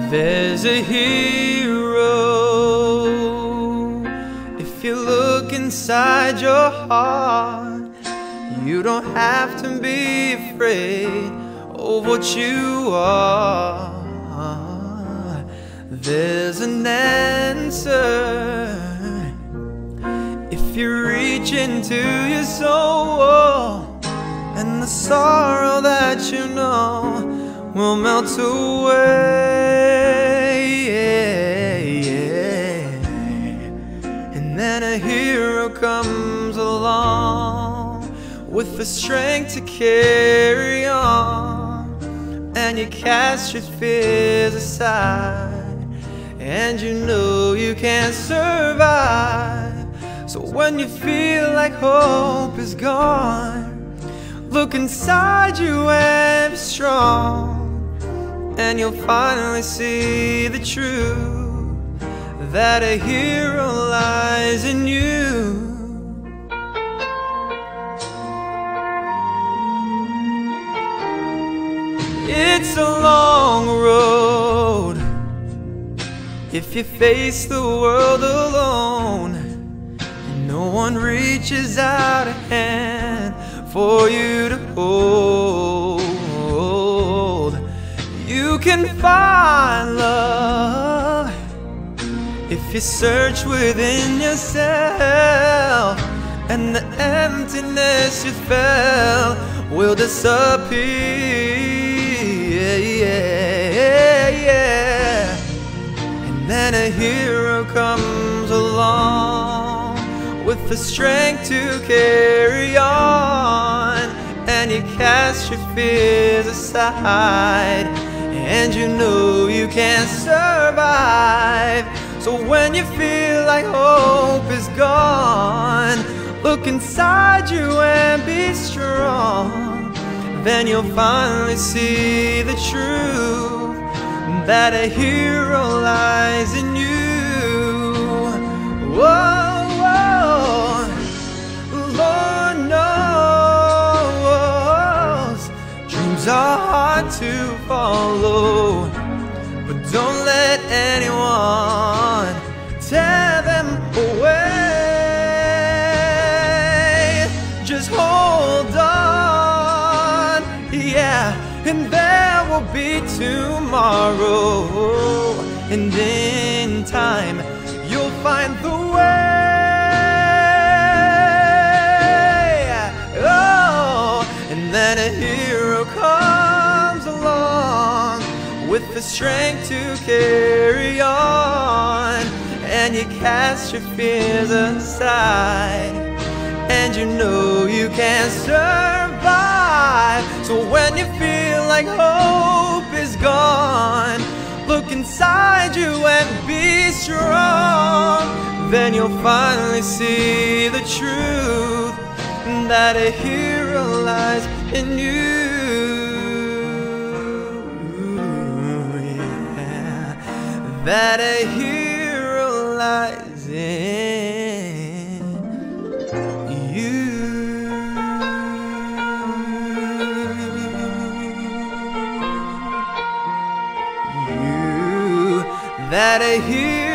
There's a hero. If you look inside your heart, you don't have to be afraid of what you are. There's an answer if you reach into your soul, and the sorrow that you know will melt away. And then a hero comes along with the strength to carry on, and you cast your fears aside, and you know you can't survive. So when you feel like hope is gone, look inside you and be strong, and you'll finally see the truth, that a hero lies in you. It's a long road if you face the world alone, and no one reaches out a hand for you to hold. You can find love if you search within yourself, and the emptiness you felt will disappear. And then a hero comes along with the strength to carry on, and you cast your fears aside, and you know you can't survive. So when you feel like hope is gone, look inside you and be strong. Then you'll finally see the truth, that a hero lies in you. Whoa, whoa. Lord knows dreams are hard to follow, but don't let anyone tear them away. Just hold on, yeah, and there will be tomorrow, and in time you'll find the way. Oh, and then a hero comes along with the strength to carry on, and you cast your fears aside, and you know you can't survive. So when you feel like hope is gone, look inside you and be strong. Then you'll finally see the truth, that a hero lies in you. Yeah. That a hero lies in you. That a hero